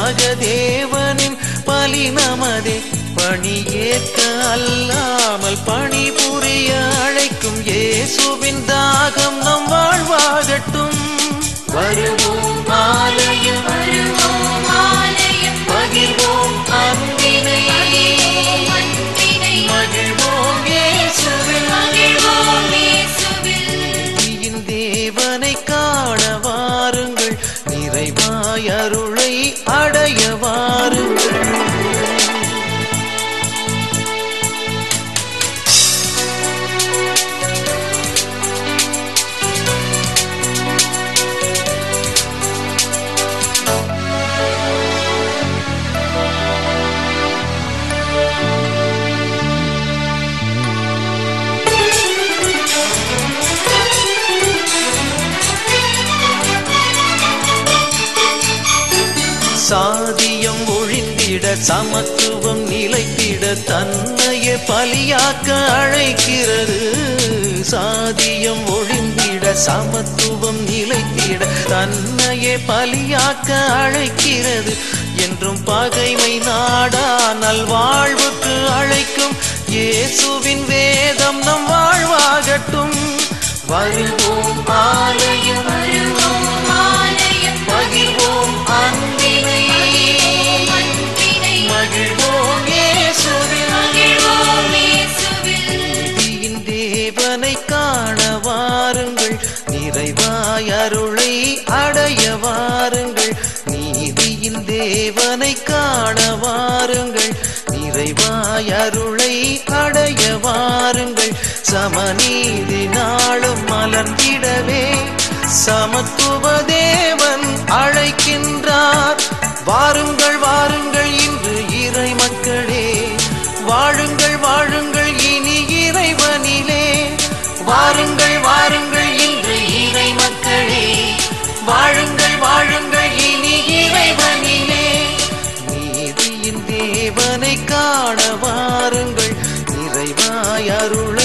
பலியாக தேவனின் பலி நமதே. பணியேற்க அல்லாமல் பணிபுரிய அழைக்கும் இயேசுவின் தாகம் நம் வாழ்வாகட்டும். வருவோம் ஆலயம் பகிர்வோம் அன்பினை மகிழ்வோம் இயேசுவில் தேவனை காண வாருங்கள், நிறைவாய் அருளை அடைய வாருங்கள். சாதியம் ஒழிந்திட சமத்துவம் நிலைத்திட தன்னையே பலியாக்க அழைக்கிறது. சாதியம் ஒழிந்திட சமத்துவம் நிலைத்திட தன்னையே பலியாக்க அழைக்கிறது. என்றும் பகைமை நாடா நல்வாழ்வுக்கு அழைக்கும் இயேசுவின் வேதம் நம் வாழ்வாகட்டும். வருவோம் ஆலயம் பகிர்வோம் அன்பினை மகிழ்வோம் இயேசுவில் நீதியின் தேவனை காண வாருங்கள், நிறைவாய் அருளை அடைய வாருங்கள். நீதியின் தேவனை காண வாருங்கள், நிறைவாய் அருளை அடைய வாருங்கள். சமநீதி நாளும் மலர்ந்திடவே சமத்துவ தேவன் அழைக்கின்றார். வாருங்கள் வாருங்கள் இன்று இறை மக்களே, வாழுங்கள் வாழுங்கள் இனி இறைவனிலே. வாருங்கள் வாருங்கள் இன்று இறை மக்களே, வாழுங்கள் வாழுங்கள் இனி இறைவனிலே. நீதியின் தேவனை காண வாருங்கள், நிறைவாய் அருள்